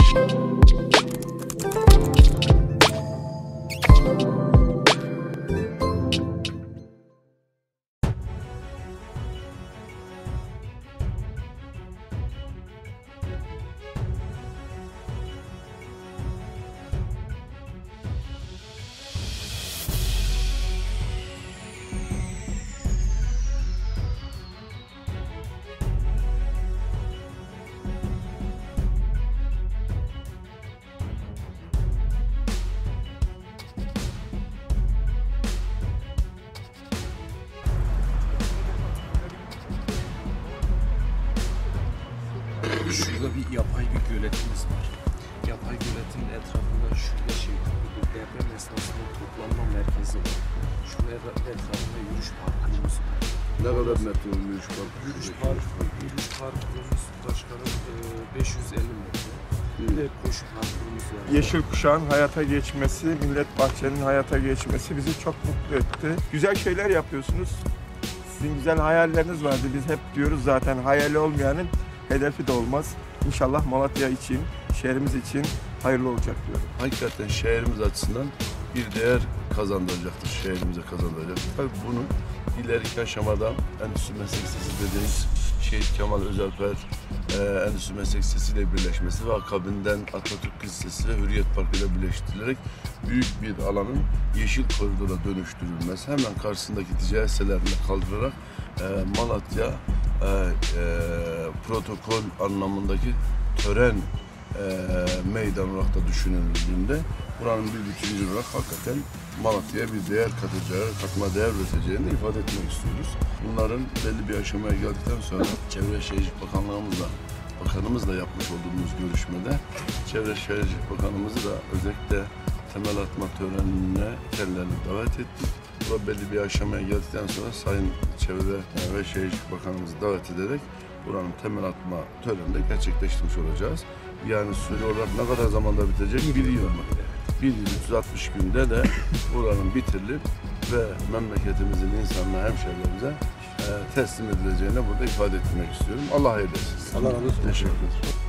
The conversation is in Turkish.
Şurada bir yapay bir göletimiz var. Yapay göletin etrafında şurada bir deprem esnasında toplanma merkezi var. Şuraya da etrafında yürüyüş parkımız var. Ne kadar metre yürüyüş parkı? Yürüyüş parkımız başkanım 550 metre. Bir de koşu parkımız var. Yeşil kuşağın hayata geçmesi, Millet Bahçeli'nin hayata geçmesi bizi çok mutlu etti. Güzel şeyler yapıyorsunuz. Sizin güzel hayalleriniz vardı. Biz hep diyoruz zaten hayali olmayanın hedefi de olmaz. İnşallah Malatya için, şehrimiz için hayırlı olacak diyorum. Hakikaten şehrimiz açısından bir değer kazandıracaktır, şehrimize kazandıracaktır. Tabii bunu ileriki aşamada Endüstri Meslek Lisesi dediğimiz Şehit Kemal Özelper Endüstri Meslek Lisesi ile birleşmesi ve akabinden Atatürk Lisesi ve Hürriyet Parkı ile birleştirilerek büyük bir alanın yeşil koridora dönüştürülmesi, hemen karşısındaki ticaret sitelerini kaldırarak Malatya protokol anlamındaki tören meydan olarak da düşünüldüğünde buranın bir bütüncül olarak hakikaten Malatya'ya bir değer katacağı, katma değer üreteceğini ifade etmek istiyoruz. Bunların belli bir aşamaya geldikten sonra Çevre ve Şehircilik Bakanımızla yapmış olduğumuz görüşmede Çevre ve Şehircilik Bakanımızı da özellikle temel atma törenine kendilerini davet ettik. Bu belli bir aşamaya geldikten sonra Sayın Çevre ve Şehircilik Bakanımızı davet ederek buranın temel atma töreninde gerçekleştirmiş olacağız. Yani süre olarak ne kadar zamanda bitecek? Bir yıl mı? 1 yıl 360 günde de buranın bitirilip ve memleketimizin insanına, hemşehrilerimize teslim edileceğini burada ifade etmek istiyorum. Allah hayırlı olsun. Allah razı olsun. Teşekkür ederim.